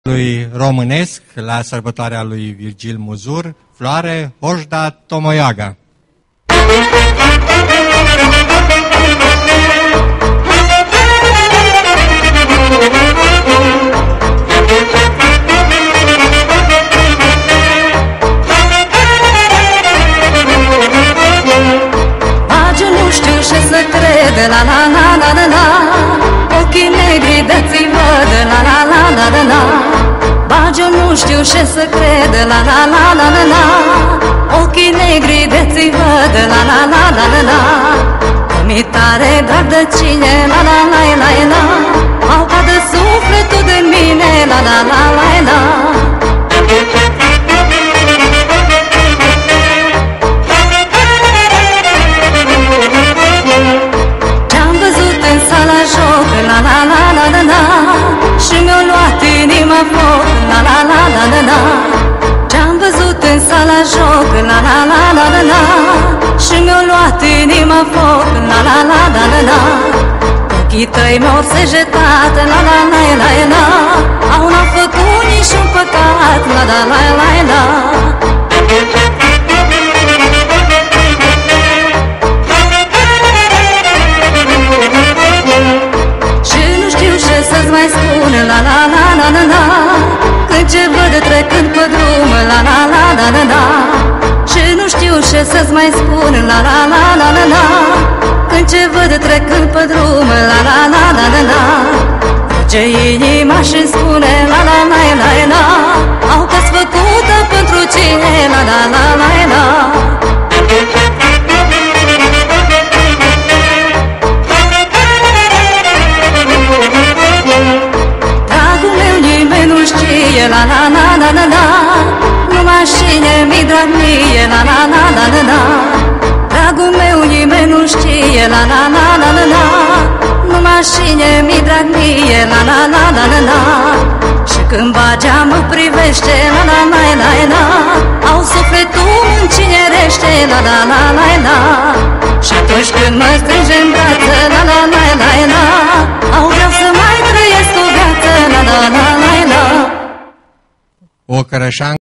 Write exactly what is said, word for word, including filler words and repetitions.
lui românesc la sărbătoarea lui Virgil Muzur, floare Hoșda Tomoiaga. Agi nu știu ce să crede, la la la la la la, ochii negri de-ți văd, la la la la la la. Bagi nu știu ce să crede, la la la la la la, ochii negri de-ți văd, la la la la la la. Mi tare drag de cine, la la la la la, au cadă sufletul de mine, la la la la la. Ce-am văzut în sala joc, la la la la la la, și mi-a luat inima foc, la la la la la la. Ce-am văzut în sala joc, la la la la la la, și mi-a luat inima foc, la la la la la la. Ochii tăi mi-au sejetat, la la la la la, au n-au făcut niciun păcat, la la la la la. Și nu știu ce să-ți mai spun, la la la la la la, când ce văd trecând pe drum, la la la la la la. Și nu știu ce să-ți mai spun, la la la la la la, când ce văd trecând pe drum, la la la la la la. Ce inima și-mi spune, la la la la la, au că-s făcută pentru cine, la la la la la. Dragul meu nimeni nu știe, la la la la la la, numai cine mi drag mie, la la la la la la. Dragul meu nimeni nu știe, la la la la la la, numai cine mi drag mie, la la la la la la. Și când bagea mă privește, la la la la la, au sufletul încinerește, la la la la la. Și atunci când mă strânge în brață, la la la la la, au vreau să mai trăiesc o viață, la la la la la. O cărășan